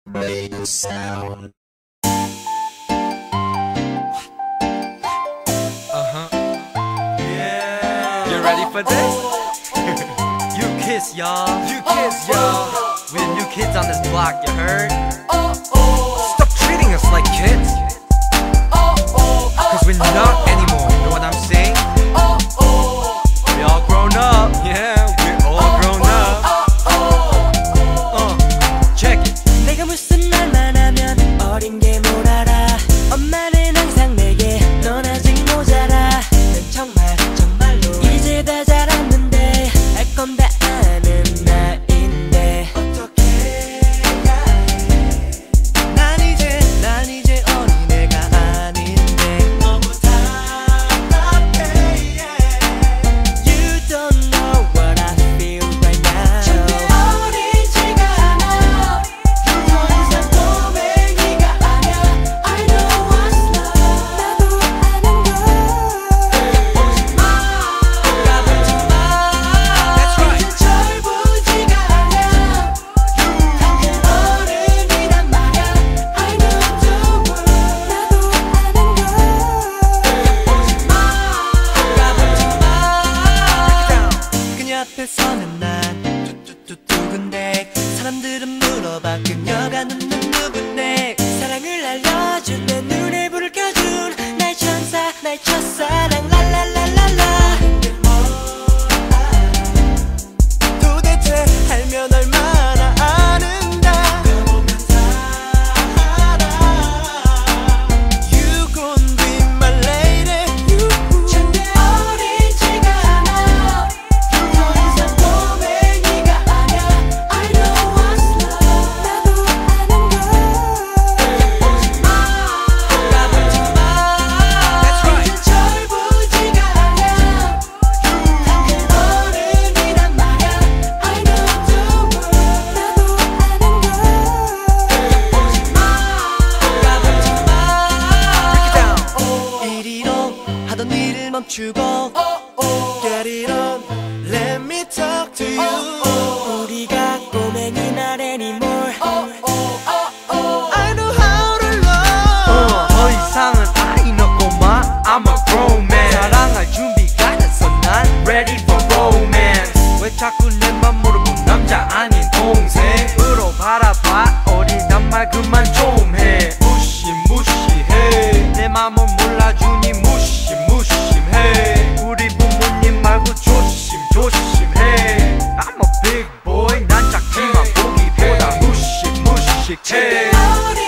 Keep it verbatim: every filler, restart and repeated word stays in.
radio sound. Uh-huh. Yeah. You ready for this? You kiss, y'all. You kiss, y'all. We're new kids on this block, you heard? Stop treating us like kids. Cause we're not anymore, you know what I'm saying? We all grown up. Yeah, we're all grown up. Uh, check it. 내가 무슨 말만 하면 어린 게 뭘 알아. 엄마는 항상 내게 넌 아직 모자라. 난 정말 정말로 이제 다 자랐는데 알 건 다 아는 나인데 어떻게 해야 해. 난 이제 난 이제 어린애가 아닌데 너무 답답해. You don't know what I feel right now. 절대 어리지가 않아. 더 이상 꼬맹이가 아니야. I know what's love. 나도 아는 걸. 보지 마. 까불지 마. That's right. 이제 철부지가 아니야. 당근 어른이란 말야. I know the word. 나도 아는 걸. 보지 마. 까불지 마. 그녀 앞에 서는 난 뚜뚜뚜근데 사람들은 물어봐 그녀가 눈은 누군데 사랑을 알려준 내 눈에 불을 켜준 나의 천사 나의 첫사랑 랄랄랄랄라. 근데 뭘 알아. 도대체 알면 얼마나 아는다. 그보면 다 알아. You gon' be my lady. You. 절대 어리지가 않아. 더 이상 꼬맹이가 아니야. I know what's love. 나도 아는 걸. 보지 마. 까불지 마. That's right. 이제 철부지가 아니야. 당근 어른이란 말야. I know the word. 나도 아는 걸. 보지 마. 까불지 마. 이리로 하던 일을 멈추고 Get it on, let me talk to you. 우리가 꼬맹이 날 anymore. I know how to love. 어, 더 이상은 아닌 없고만 I'm a grown man. 사랑할 준비가 됐어 난 ready for romance. 왜 자꾸 내 맘 모르고 남자 아닌 동생으로 바라봐. 어리단 말 그만 좀 해. 무시무시해. 내 맘은 몰라주니 무시무심해. 우리 부모님 말고 조심 조심해. I'm a big boy. 난 작지만 보기보다 무시무식해. 어리